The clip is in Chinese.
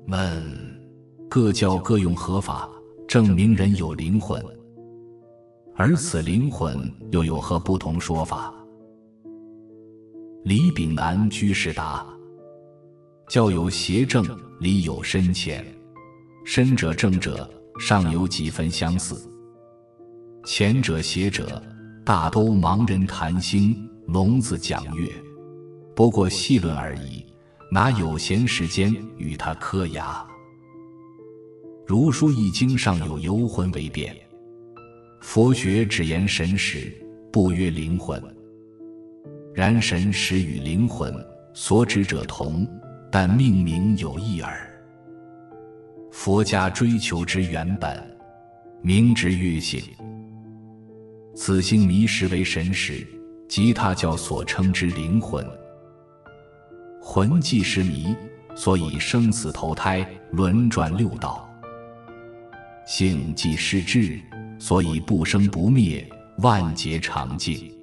问：各教各用何法，证明人有灵魂？而此灵魂又有何不同说法？李炳南居士答：教有邪正，理有深浅。深者正者，尚有几分相似；浅者邪者，大都盲人谈心，聋子讲乐。不过细论而已，哪有闲时间与他磕牙？儒书易经上有游魂为辩，佛学只言神识，不曰灵魂。然神识与灵魂所指者同，但命名有异耳。佛家追求之原本，名之乐性。此性迷失为神识，即他教所称之灵魂。魂既是迷，所以生死投胎，轮转六道；性既是智，所以不生不灭，万劫常静。